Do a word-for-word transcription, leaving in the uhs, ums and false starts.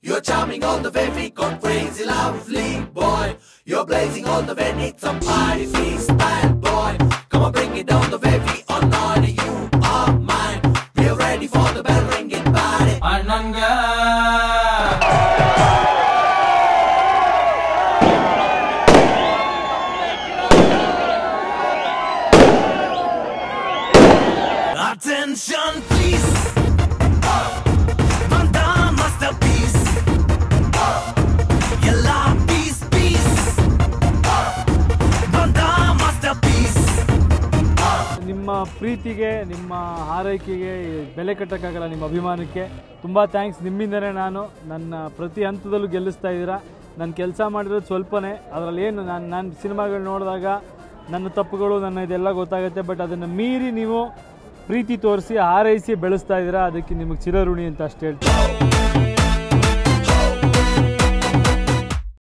You're charming all the way, we got crazy, lovely boy. You're blazing all the way, need some party feast, bad boy. Come on, bring it down the way, we are naughty, you are mine. We're ready for the bell ringing party. Ananga. Attention, please. Manda masterpiece. Yalla peace, peace. Manda masterpiece. ನಿಮ್ಮ ಪ್ರೀತಿಗೆ ನಿಮ್ಮ ಹಾರೈಕೆಗೆ ಬೆಲೆ ಕಟ್ಟಕ್ಕಾಗಲ್ಲ. ನಿಮ್ಮ ಅಭಿಮಾನಕ್ಕೆ ತುಂಬ thanks. ನಿಮ್ಮಿಂದನೇ ನಾನು ನನ್ನ ಪ್ರತಿ ಹಂತದಲ್ಲೂ ಗೆಲ್ಲಿಸ್ತಾ ಇದ್ದೀರಾ. ನಾನು ಕೆಲಸ ಮಾಡಿರೋದು ಸ್ವಲ್ಪನೇ, ಅದರಲ್ಲಿ ಏನು ನಾನು ನಾನು ಸಿನಿಮಾಗಳು ನೋಡಿದಾಗ ನನ್ನ ತಪ್ಪುಗಳು ನನ್ನ ಇದೆಲ್ಲ ಗೊತ್ತಾಗುತ್ತೆ. ಬಟ್ ಅದನ್ನು ಮೀರಿ ನೀವು ಪ್ರೀತಿ ತೋರಿಸಿ ಹಾರೈಸಿ ಬೆಳೆಸ್ತಾ ಇದ್ದೀರಾ, ಅದಕ್ಕೆ ನಿಮಗೆ ಚಿರಋಣಿ ಅಂತ ಅಷ್ಟು ಹೇಳ್ತೀನಿ.